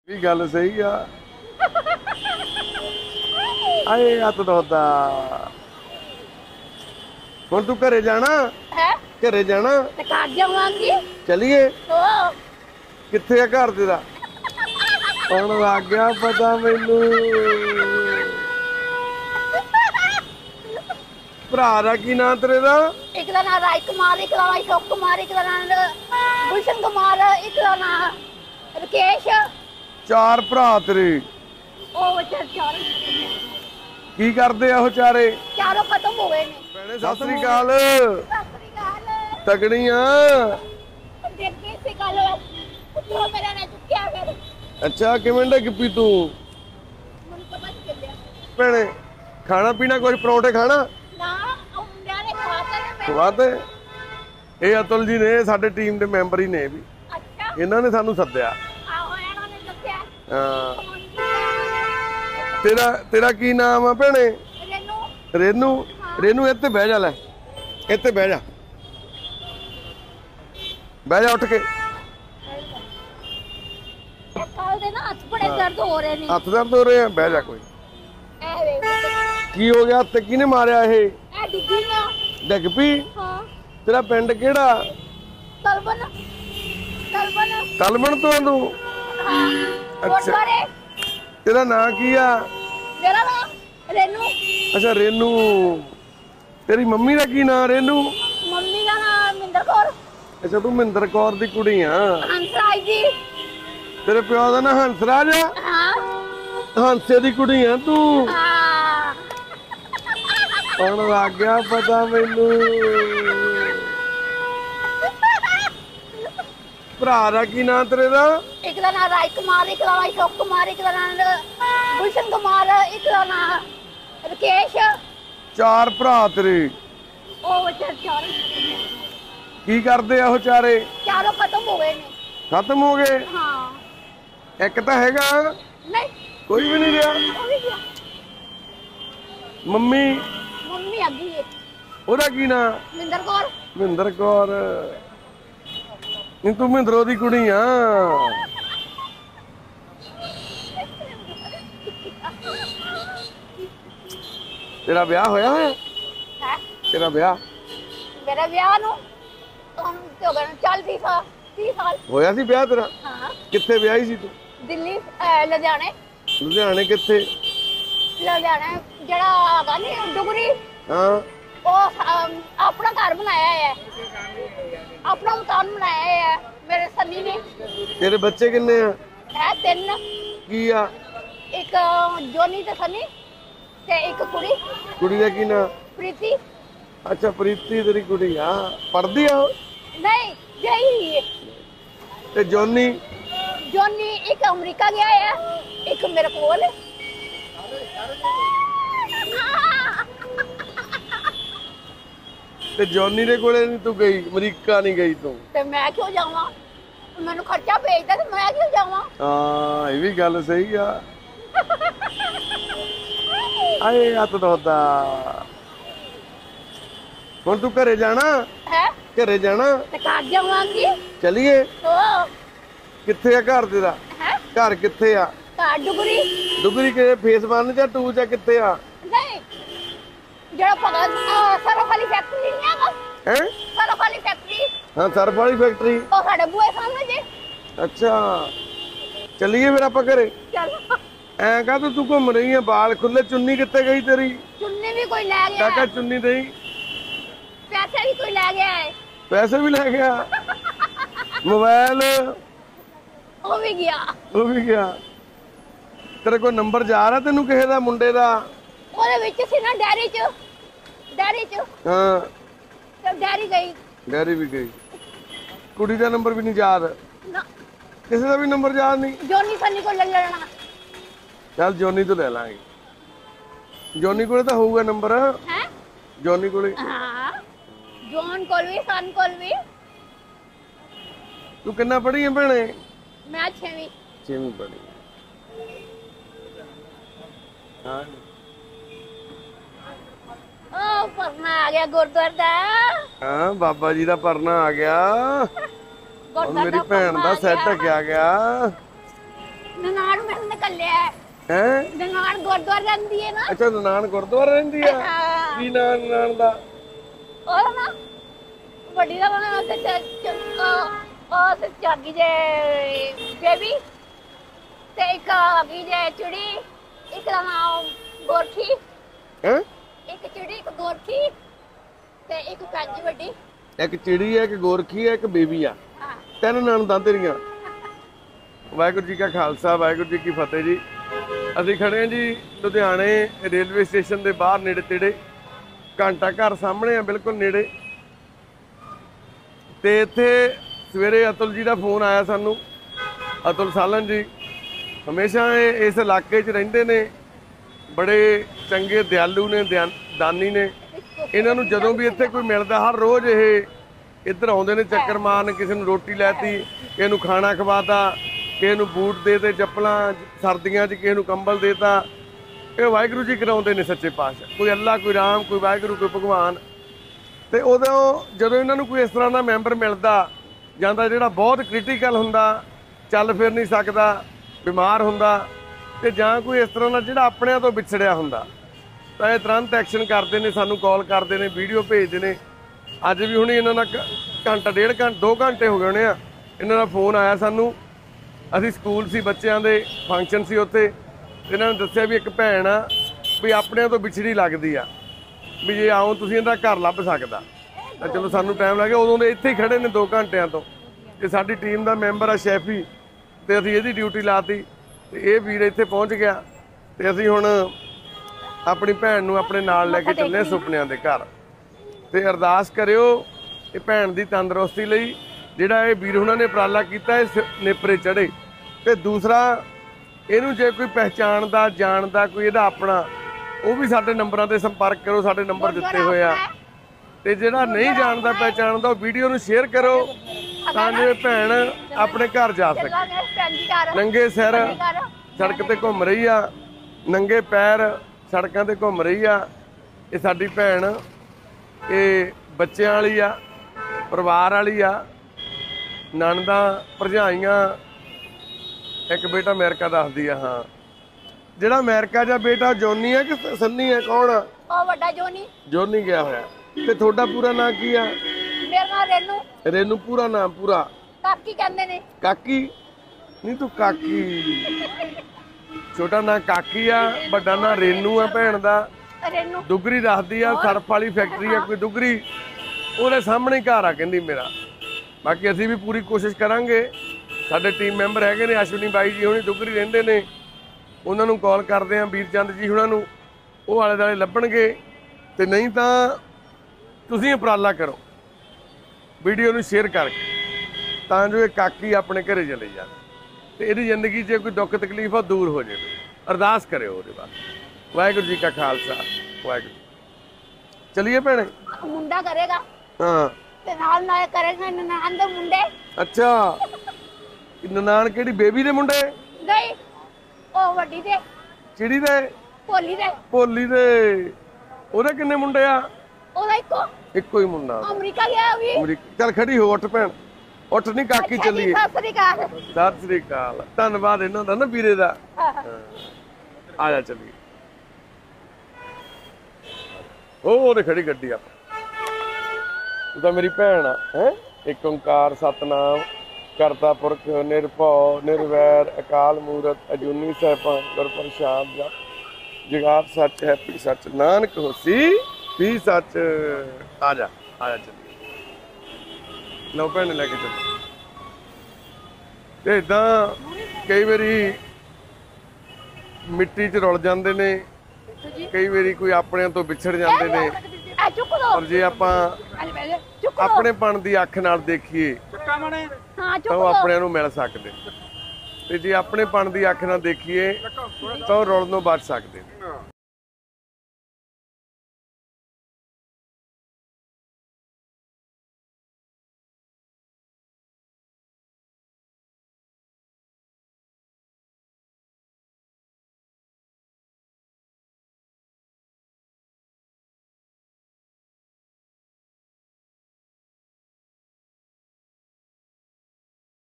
भी गल सही आ। आए हत्थ दोदा हुण तू घरे जाना है घरे जाना ते घर जावांगी। चलिए ओ कित्थे आ घर तेरा हुण लग गया पता मैनू भरा दा की नां तेरे दा एक दा नाम राज कुमार, एक दा नाम अशोक कुमार, एक दा नाम गुलशन कुमार, एक दा नाम राकेश। चार भरा तेरे ओ चार की करदे आ ओह चारे चारों खत्म हो गए ने। भैणे सत श्री अकाल सत श्री अकाल। तगड़ियां देखी सी कल पुत्रो मेरा ने चुक्या फिर अच्छा किवें डिग पई तू मन पता नहीं चलिया। भैणे खाना पीना कुछ परौंठे खाना ना मुंडिया ने खवाता ने मैं। ਖਵਾਤੇ ਇਹ ਅਤੁਲ ਜੀ ਨੇ ਸਾਡੇ ਟੀਮ ਦੇ ਮੈਂਬਰ ਹੀ ਨੇ ਇਹ ਵੀ अच्छा ਇਹਨਾਂ ਨੇ ਸਾਨੂੰ ਸੱਦਿਆ आओ यार ने चुक्या ਹਾਂ ਤੇਰਾ ਕੀ ਨਾਮ ਆ ਭੈਣੇ रेनू ਰੇਨੂ ਰੇਨੂ ਇੱਥੇ ਬਹਿ ਜਾ ਲੈ ਇੱਥੇ ਬਹਿ ਜਾ ਉੱਠ ਕੇ कल दे ना हाथ बड़े दर्द हो रहे ने। ਹੱਥ ਦਰਦ ਹੋ ਰਹੇ ਆ ਬਹਿ ਜਾ ਕੋਈ ए वे ਕੀ ਹੋ ਗਿਆ ਤੇ ਕਿਹਨੇ ਮਾਰਿਆ ਇਹ ए डिग्गी ना। ਡਿੱਗ ਪਈ हां ਤੇਰਾ ਪਿੰਡ ਕਿਹੜਾ तलबन तलबन ਤਲਮਣ ਤੋਂ ਤੂੰ हां अच्छा। कोटवारे। ਤੇਰਾ ਨਾਂ ਕੀ ਆ मेरा नाम रेनू। ਅੱਛਾ ਰੇਨੂ ਤੇਰੀ ਮੰਮੀ ਦਾ ਕੀ ਨਾਂ ਰੇਨੂ मम्मी का नाम मिंदर कौर। ਅੱਛਾ ਤੂੰ ਮਹਿੰਦਰ ਕੌਰ ਦੀ ਕੁੜੀ ਆ हंसराज जी। ਤੇਰੇ ਪਿਓ ਦਾ ਨਾਂ ਹੰਸਰਾਜ ਆ हाँ ਹਾਂਸੇ ਦੀ ਕੁੜੀ ਆ ਤੂੰ हाँ ਹੁਣ ਲੱਗ ਗਿਆ ਪਤਾ ਮੈਨੂੰ ਭਰਾ ਦਾ ਕੀ ਨਾਂ ਤੇਰੇ ਦਾ एक का नाम राज कुमार, एक का नाम अशोक कुमार, एक का नाम गुलशन कुमार, एक का नाम राकेश। ਚਾਰ ਭਰਾ ਤੇਰੇ ओ चार ਕੀ ਕਰਦੇ ਆ ਉਹ ਚਾਰੇ चारों खत्म हो गए ने। ਖਤਮ ਹੋ ਗਏ हाँ ਇੱਕ ਤਾਂ ਹੈਗਾ नहीं ਕੋਈ ਵੀ ਨਹੀਂ ਰਿਹਾ वो भी गया। ਮੰਮੀ मम्मी आ गई है ਉਹਦਾ ਕੀ ਨਾਂ मिंदर कौर। ਮਹਿੰਦਰ ਕੌਰ ਨਹੀਂ ਤੂੰ ਮਹਿੰਦਰੋ ਦੀ ਕੁੜੀ ਆ ਤੇਰਾ ਵਿਆਹ ਹੋਇਆ ਹੋਇਆ है ਤੇਰਾ ਵਿਆਹ मेरा ब्याह नु हम तो गए 40 साल 30 साल। ਹੋਇਆ ਸੀ ਵਿਆਹ ਤੇਰਾ हाँ ਕਿੱਥੇ ਵਿਆਹੀ ਸੀ ਤੂੰ दिल्ली लुधियाने ਲੁਧਿਆਣੇ ਕਿੱਥੇ लुधियाने जड़ा आगा नहीं डुगरी ਹਾਂ अपना घर बनाया है, अपना मकान बनाया है मेरे सन्नी ने। ਤੇਰੇ ਬੱਚੇ ਕਿੰਨੇ ਆ है 3 ਕੀ ਆ एक जोनी ते सन्नी ते एक कुड़ी ਕੁੜੀ ਦਾ ਕੀ ਨਾਂ प्रीति। ਅੱਛਾ ਪ੍ਰੀਤੀ ਤੇਰੀ ਕੁੜੀ ਆ ਪੜਦੀ ਆ ਉਹ नहीं गई हुई है। ਤੇ ਜੋਨੀ जोनी एक अमेरिका गया है, एक मेरे कोल है। ਤੇ ਜੋਨੀ ਦੇ ਕੋਲੇ ਨਹੀਂ ਤੂੰ ਗਈ ਅਮਰੀਕਾ ਨਹੀਂ ਗਈ ਤੂੰ ते मैं क्यों जावा, मैनू खर्चा भेजदा ते मैं क्यों जावा। ਹਾਂ ਇਹ ਵੀ ਗੱਲ ਸਹੀ ਆ ਆਏ ਹੱਥ ਦੋਦਾ ਹੁਣ ਤੂੰ ਘਰੇ ਜਾਣਾ है ਘਰੇ ਜਾਣਾ ते घर जावांगी। ਚਲੀਏ ओ ਕਿੱਥੇ ਆ ਘਰ ਤੇਰਾ है ਘਰ ਕਿੱਥੇ ਆ घर डुगरी ਡੁਗਰੀ ਕੇ ਫੇਸ 1 ਜਾਂ 2 ਜਾਂ ਕਿੱਥੇ ਆ नहीं जड़ा भगत सरफ वाली फैक्ट्री नहीं है ਹੈ सरफ वाली फैक्ट्री ਹਾਂ ਸਰਫ ਵਾਲੀ ਫੈਕਟਰੀ ਉਹ ਸਾਡੇ ਬੂਏ ਸਾਹਮਣੇ ਜੇ। ਅੱਛਾ ਚਲੀਏ ਫਿਰ ਆਪਾਂ ਘਰੇ ਚੱਲ ਐਂ ਕਾ ਤੂੰ ਘੁੰਮ ਰਹੀ ਆ ਬਾਲ ਖੁੱਲੇ ਚੁੰਨੀ ਕਿੱਥੇ ਗਈ ਤੇਰੀ ਚੁੰਨੀ ਵੀ ਕੋਈ ਲੈ ਗਿਆ ਕਾਕਾ ਚੁੰਨੀ ਦੇਈ ਪੈਸੇ ਵੀ ਕੋਈ ਲੈ ਗਿਆ ਹੈ ਪੈਸੇ ਵੀ ਲੈ ਗਿਆ ਮੋਬਾਈਲ ਉਹ ਵੀ ਗਿਆ ਉਹ ਵੀ ਗਿਆ ਤੇਰੇ ਕੋਲ ਨੰਬਰ ਜਾ ਰਿਹਾ ਤੈਨੂੰ ਕਿਸੇ ਦਾ ਮੁੰਡੇ ਦਾ ਉਹਦੇ ਵਿੱਚ ਸੀ ਨਾ ਡੈਰੀ ਚ ਹਾਂ ਤੇ ਡੈਰੀ ਗਈ ਡੈਰੀ ਵੀ ਗਈ ਕੁੜੀ ਦਾ ਨੰਬਰ ਵੀ ਨਹੀਂ ਯਾਦ ਨਾ ਕਿਸੇ ਦਾ ਵੀ ਨੰਬਰ ਯਾਦ ਨਹੀਂ ਜੋਨੀ ਸੰਨੀ ਕੋਲ ਲੈ ਲੈਣਾ ਚੱਲ ਜੋਨੀ ਤੋਂ ਲੈ ਲਾਂਗੇ ਜੋਨੀ ਕੋਲੇ ਤਾਂ ਹੋਊਗਾ ਨੰਬਰ ਹੈ। ਜੋਨੀ ਕੋਲੇ ਹਾਂ ਜੋਨ ਕੋਲ ਵੀ ਸਨ ਕੋਲ ਵੀ। ਤੂੰ ਕਿੰਨਾ ਪੜ੍ਹੀ ਹੈ ਭੈਣੇ ਮੈਂ 6ਵੀਂ 6ਵੀਂ ਪੜ੍ਹੀ ਹਾਂ ਉਹ ਪਰਨਾ ਆ ਗਿਆ ਗੁਰਦੁਆਰੇ ਦਾ। ਹਾਂ ਬਾਬਾ ਜੀ ਦਾ ਪਰਨਾ ਆ ਗਿਆ ਹੁਣ ਗੁਰਦੁਆਰੇ ਮੇਰੀ ਭੈਣ ਦਾ ਸੈੱਟ ਪਰਨਾ ਆ ਗਿਆ ਨਨਾਣ ਮੈਨੂੰ ਨਿਕਲਿਆ ਹੈ ਨਨਾਣ ਗੁਰਦੁਆਰੇ ਜਾਂਦੀ ਹੈ ਨਾ ਅੱਛਾ ਨਨਾਣ ਗੁਰਦੁਆਰੇ ਰਹਿੰਦੀ ਆ ਹਾਂ। ਕੀ ਨਾਂ ਨਨਾਣ ਦਾ ਉਹ ਨਾ ਵੱਡੀ ਦਾ ਨਾਮ ਉਹ ਜਾਗੀ ਜੇ ਬੇਬੀ ਤੇ ਇੱਕ ਹੈਗੀ ਜੇ ਚਿੜੀ ਇੱਕ ਦਾ ਨਾਮ ਗੋਰਖੀ ਹੈ ਇੱਕ ਚਿੜੀ ਇੱਕ ਗੋਰਖੀ ਤੇ ਇੱਕ ਕਾਜੀ ਵੱਡੀ ਇੱਕ ਚਿੜੀ ਹੈ ਇੱਕ ਗੋਰਖੀ ਹੈ ਇੱਕ ਬੇਬੀ ਆ ਹਾਂ ਤਿੰਨ ਨਣਦਾਂ ਤੇਰੀਆਂ ਵਾਹਿਗੁਰੂ ਜੀ ਕਾ ਖਾਲਸਾ ਵਾਹਿਗੁਰੂ ਜੀ ਕੀ ਫਤਿਹ ਜੀ ਅਸੀਂ ਖੜੇ ਹਾਂ ਜੀ ਲੁਧਿਆਣੇ ਰੇਲਵੇ ਸਟੇਸ਼ਨ ਦੇ ਬਾਹਰ ਨੇੜੇ ਤੇੜੇ ਘੰਟਾ ਘਰ ਸਾਹਮਣੇ ਆ ਬਿਲਕੁਲ ਨੇੜੇ ਤੇ ਇੱਥੇ ਸਵੇਰੇ ਅਤੁਲ ਜੀ ਦਾ ਫੋਨ ਆਇਆ ਸਾਨੂੰ ਅਤੁਲ ਸਾਲਨ ਜੀ ਹਮੇਸ਼ਾ ਇਹ ਇਸ ਇਲਾਕੇ 'ਚ ਰਹਿੰਦੇ ਨੇ ਬੜੇ ਚੰਗੇ ਦਿਆਲੂ ਨੇ ਦਾਨੀ ਨੇ ਇਹਨਾਂ ਨੂੰ ਜਦੋਂ ਵੀ ਇੱਥੇ ਕੋਈ ਮਿਲਦਾ ਹਰ ਰੋਜ਼ ਇਹ ਇੱਧਰ ਆਉਂਦੇ ਨੇ ਚੱਕਰ ਮਾਰਨ ਕਿਸੇ ਨੂੰ ਰੋਟੀ ਲੈਤੀ ਕਿਸੇ ਨੂੰ ਖਾਣਾ ਖਵਾਤਾ ਕਿਸੇ ਨੂੰ ਬੂਟ ਦੇ ਤੇ ਚੱਪਲਾਂ ਸਰਦੀਆਂ 'ਚ ਕਿਸੇ ਨੂੰ ਕੰਬਲ ਦੇਤਾ ਇਹ ਵਾਹਿਗੁਰੂ ਜੀ ਕਰਾਉਂਦੇ ਨੇ ਸੱਚੇ ਪਾਤਸ਼ਾਹ ਕੋਈ ਅੱਲਾ ਕੋਈ ਰਾਮ ਕੋਈ ਵਾਹਿਗੁਰੂ ਕੋਈ ਭਗਵਾਨ ਤੇ ਉਦੋਂ ਜਦੋਂ ਇਹਨਾਂ ਨੂੰ ਕੋਈ ਇਸ ਤਰ੍ਹਾਂ ਦਾ ਮੈਂਬਰ ਮਿਲਦਾ ਜਾਂਦਾ ਜਿਹੜਾ ਬਹੁਤ ਕ੍ਰਿਟੀਕਲ ਹੁੰਦਾ ਚੱਲ ਫਿਰ ਨਹੀਂ ਸਕਦਾ ਬਿਮਾਰ ਹੁੰਦਾ ਤੇ ਜਾਂ ਕੋਈ ਇਸ ਤਰ੍ਹਾਂ ਦਾ ਜਿਹੜਾ ਆਪਣਿਆਂ ਤੋਂ ਵਿਛੜਿਆ ਹੁੰਦਾ ਤਾਂ ਇਹ ਤੁਰੰਤ ਐਕਸ਼ਨ ਕਰਦੇ ਨੇ ਸਾਨੂੰ ਕਾਲ ਕਰਦੇ ਨੇ ਵੀਡੀਓ ਭੇਜਦੇ ਨੇ ਅੱਜ ਵੀ ਹੁਣੀ ਇਹਨਾਂ ਨਾਲ ਘੰਟਾ ਡੇਢ ਘੰਟਾ 2 ਘੰਟੇ ਹੋ ਗਏ ਹੋਣੇ ਆ ਇਹਨਾਂ ਦਾ ਫੋਨ ਆਇਆ ਸਾਨੂੰ ਅਸੀਂ ਸਕੂਲ ਸੀ ਬੱਚਿਆਂ ਦੇ ਫੰਕਸ਼ਨ ਸੀ ਉੱਥੇ ਇਹਨਾਂ ਨੇ ਦੱਸਿਆ ਵੀ ਇੱਕ ਭੈਣ ਆ ਵੀ ਆਪਣਿਆਂ ਤੋਂ ਵਿਛੜੀ ਲੱਗਦੀ ਆ ਵੀ ਜੇ ਆਓ ਤੁਸੀਂ ਇਹਦਾ ਘਰ ਲੱਭ ਸਕਦਾ ਤਾਂ ਚਲੋ ਸਾਨੂੰ ਟਾਈਮ ਲੱਗ ਗਿਆ ਉਦੋਂ ਦੇ ਇੱਥੇ ਹੀ ਖੜੇ ਨੇ 2 ਘੰਟਿਆਂ ਤੋਂ ਤੇ ਸਾਡੀ ਟੀਮ ਦਾ ਮੈਂਬਰ ਆ ਸ਼ੈਫੀ ਤੇ ਅਸੀਂ ਇਹਦੀ ਡਿਊਟੀ ਲਾਤੀ ਤੇ ਇਹ ਵੀਰ ਇੱਥੇ ਪਹੁੰਚ ਗਿਆ ਤੇ ਅਸੀਂ ਹੁਣ ਆਪਣੀ ਭੈਣ ਨੂੰ ਆਪਣੇ ਨਾਲ ਲੈ ਕੇ ਚੱਲੇ ਸੁਪਨਿਆਂ ਦੇ ਘਰ ਤੇ ਅਰਦਾਸ ਕਰਿਓ ਇਹ ਭੈਣ ਦੀ ਤੰਦਰੁਸਤੀ ਲਈ ਜਿਹੜਾ ਇਹ ਵੀਰ ਉਹਨਾਂ ਨੇ ਉਪਰਾਲਾ ਕੀਤਾ ਇਹ ਨੇਪਰੇ ਚੜੇ ਤੇ ਦੂਸਰਾ ਇਹਨੂੰ ਜੇ ਕੋਈ ਪਹਿਚਾਣਦਾ ਜਾਣਦਾ ਕੋਈ ਇਹਦਾ ਆਪਣਾ ਉਹ ਵੀ ਸਾਡੇ ਨੰਬਰਾਂ ਤੇ ਸੰਪਰਕ ਕਰੋ ਸਾਡੇ ਨੰਬਰ ਦਿੱਤੇ ਹੋਏ ਆ ਤੇ ਜਿਹੜਾ ਨਹੀਂ ਜਾਣਦਾ ਪਹਿਚਾਣਦਾ ਉਹ ਵੀਡੀਓ ਨੂੰ ਸ਼ੇਅਰ ਕਰੋ ਤਾਂ ਜੋ ਇਹ ਭੈਣ ਆਪਣੇ ਘਰ ਜਾ ਸਕੇ ਨੰਗੇ ਸਿਰ ਸੜਕ ਤੇ ਘੁੰਮ ਰਹੀ ਆ ਨੰਗੇ ਪੈਰ ਸੜਕਾਂ ਤੇ ਘੁੰਮ ਰਹੀ ਆ ਇਹ ਸਾਡੀ ਭੈਣ ਇਹ ਬੱਚਿਆਂ ਵਾਲੀ ਆ ਪਰਿਵਾਰ ਵਾਲੀ ਆ ਨਣਦਾਂ ਭਰਜਾਈਆਂ ਇੱਕ ਬੇਟਾ ਅਮਰੀਕਾ ਦੱਸਦੀ ਆ ਹਾਂ ਜਿਹੜਾ ਅਮਰੀਕਾ ਦਾ ਬੇਟਾ ਜੋਨੀ ਆ ਕਿ ਸੰਨੀ ਆ ਕੌਣ ਆ ਉਹ ਵੱਡਾ ਜੋਨੀ ਗਿਆ ਹੋਇਆ ਤੇ ਤੁਹਾਡਾ ਪੂਰਾ ਨਾਂ ਕੀ ਆ ਮੇਰਾ ਨਾਮ ਰੇਨੂ ਰੇਨੂ ਪੂਰਾ ਨਾਮ ਪੂਰਾ ਕਾਕੀ ਕਹਿੰਦੇ ਨੇ ਕਾਕੀ ਨਹੀਂ ਤੂੰ ਕਾਕੀ ਛੋਟਾ ਨਾਂ ਕਾਕੀ ਆ ਵੱਡਾ ਨਾਂ ਰੇਨੂ ਆ ਭੈਣ ਦਾ ਰੇਨੂ ਦੁਗਰੀ ਦੱਸਦੀ ਆ ਸਰਫ ਵਾਲੀ ਫੈਕਟਰੀ ਆ ਕੋਈ ਦੁਗਰੀ ਉਹਦੇ ਸਾਹਮਣੇ ਘਰ ਆ ਕਹਿੰਦੀ ਮੇਰਾ ਬਾਕੀ ਅਸੀਂ ਵੀ ਪੂਰੀ ਕੋਸ਼ਿਸ਼ ਕਰਾਂਗੇ ਸਾਡੇ ਟੀਮ ਮੈਂਬਰ ਹੈਗੇ ਨੇ ਅਸ਼ਵਨੀ ਬਾਈ ਜੀ ਹੁਣੀ ਦੁਗਰੀ ਰਹਿੰਦੇ ਨੇ ਉਹਨਾਂ ਨੂੰ ਕਾਲ ਕਰਦੇ ਆ ਵੀਰਚੰਦ ਜੀ ਹੁਣਾਂ ਨੂੰ ਉਹ ਆਲੇ ਦੁਆਲੇ ਲੱਭਣਗੇ ਤੇ ਨਹੀਂ ਤਾਂ ਤੁਸੀਂ ਉਪਰਾਲਾ ਕਰੋ ਵੀਡੀਓ ਨੂੰ ਸ਼ੇਅਰ ਕਰਕੇ ਤਾਂ ਜੋ ਇਹ ਕਾਕੀ ਆਪਣੇ ਘਰੇ ਚਲੇ ਜਾਵੇ ਤੇ ਇਹਦੀ ਜ਼ਿੰਦਗੀ 'ਚ ਕੋਈ ਦੁੱਖ ਤਕਲੀਫ ਆ ਦੂਰ ਹੋ ਜਾਵੇ ਅਰਦਾਸ ਕਰਿਓ ਉਹਦੇ ਬਾਅਦ ਵਾਹਿਗੁਰੂ ਜੀ ਕਾ ਖਾਲਸਾ ਵਾਹਿਗੁਰੂ ਚਲਿਏ ਭੈਣੇ ਮੁੰਡਾ ਕਰੇਗਾ ਹਾਂ ਤੇ ਨਾਲ ਕਰੇਗਾ ਨਨਾਣ ਦੇ ਮੁੰਡੇ ਅੱਛਾ ਨਨਾਣ ਕਿਹੜੀ ਬੇਬੀ ਦੇ ਮੁੰਡੇ ਨਹੀਂ ਉਹ ਵੱਡੀ ਦੇ ਚਿੜੀ ਦੇ ਭੋਲੀ ਦੇ ਉਹਦੇ ਕਿੰਨੇ ਮੁੰਡੇ ਆ ਉਹਦਾ ਇੱਕੋ ਹੀ ਮੁੰਡਾ ਅਮਰੀਕਾ ਗਿਆ ਵੀ ਚੱਲ ਖੜੀ ਹੋ ਉੱਠ ਭੈਣ ਉੱਠ ਨਹੀਂ ਕਾਕੀ ਚੱਲੀਏ ਸਤਿ ਸ੍ਰੀ ਅਕਾਲ ਧੰਨਵਾਦ ਇਹਨਾਂ ਦਾ ਨਾ ਵੀਰੇ ਦਾ ਆ ਜਾ ਚੱਲੀਏ ਉਹਦੇ ਖੜੀ ਗੱਡੀ ਆ ਤੂੰ ਤਾਂ ਮੇਰੀ ਭੈਣ ਆ ਹੈ ਏਕ ਓੰਕਾਰ ਸਤਨਾਮ ਕਰਤਾ ਪੁਰਖ ਨਿਰਭਉ ਨਿਰਵੈਰ ਅਕਾਲ ਮੂਰਤ ਅਜੂਨੀ ਸੈਭੰ ਗੁਰ ਪ੍ਰਸਾਦ ਜਪ ਜਗਾਤ ਸੱਚ ਹੈ ਪੀ ਸੱਚ ਨਾਨਕ ਹੋਸੀ ਪੀ ਸੱਚ ਆ ਜਾ ਚੱਲੀਏ ਲਓ ਭੈਣ ਲੈ ਕੇ ਚੱਲ ਤੇ ਏਦਾਂ ਕਈ ਵਾਰੀ ਮਿੱਟੀ 'ਚ ਰੁਲ ਜਾਂਦੇ ਨੇ ਕਈ ਵਾਰੀ ਕੋਈ ਆਪਣਿਆਂ ਤੋਂ ਵਿਛੜ ਜਾਂਦੇ ਨੇ ਪਰ ਜੇ ਆਪਾਂ ਆਪਣੇਪਣ ਦੀ ਅੱਖ ਨਾਲ ਦੇਖੀਏ ਤਾਂ ਉਹ ਆਪਣਿਆਂ ਨੂੰ ਮਿਲ ਸਕਦੇ ਤੇ ਜੇ ਆਪਣੇਪਣ ਦੀ ਅੱਖ ਨਾਲ ਦੇਖੀਏ ਤਾਂ ਉਹ ਰੁਲਣੋਂ ਬਚ ਸਕਦੇ ਨੇ